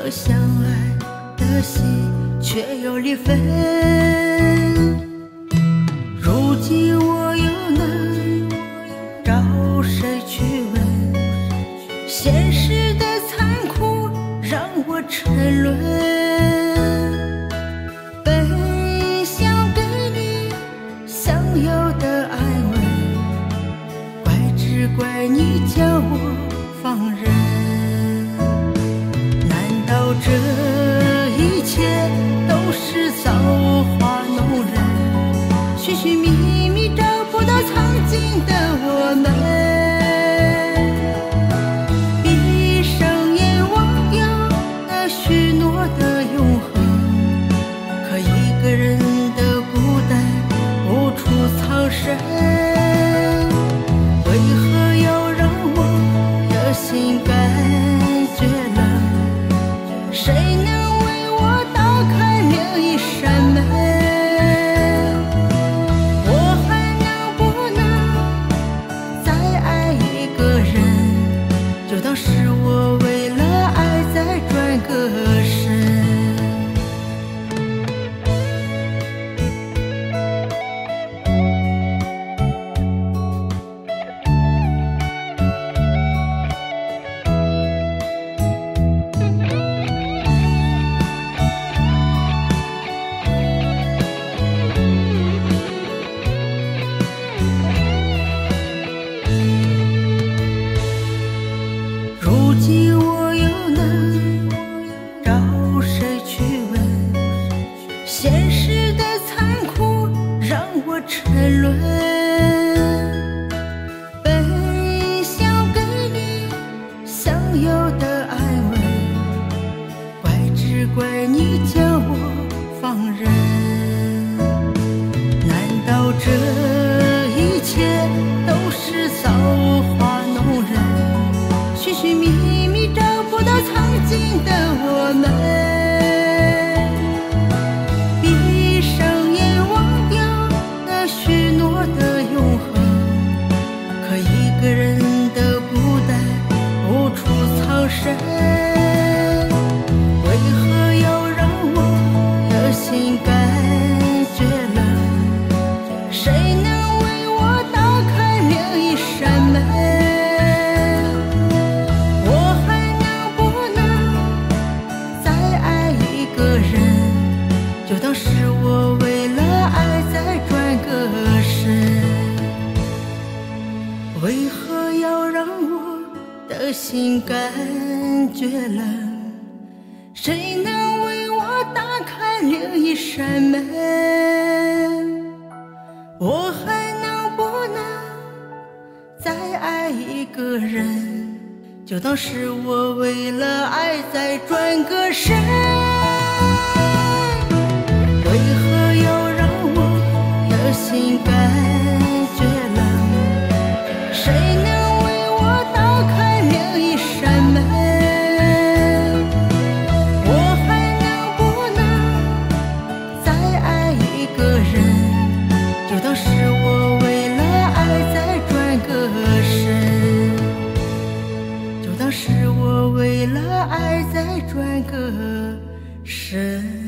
可相爱的心却有离分。如今我又能找谁去问？现实的残酷让我沉沦。本想给你想要的安稳，只怪你叫我放任。难道这一切都是造化弄人？寻寻觅觅找不到曾经的我们，闭上眼忘掉那许诺的永恒。可一个人的孤单无处藏身，为何要让我的心感觉冷？谁能为我打开另一扇门？我还能不能再爱一个人？就当是我为了爱再转个身。如今我又能找谁去问？现实的残酷让我沉沦。本想给你想要的安稳，只怪你叫我放任。难道这一切都是造化弄人？寻寻觅觅找不到曾经的我们，闭上眼忘掉那许诺的永恒。可一个人的孤单无处藏身，为何要让我的心感觉冷？谁能为我打开另一扇门？就当是我为了爱再转个身。为何要让我的心感觉冷？谁能为我打开另一扇门？我还能不能再爱一个人？就当是我为了爱再转个身。为何要让我的心感觉冷？谁能为我打开另一扇门？我还能不能再爱一个人？就当是我为了爱再转个身，就当是我为了爱再转个身。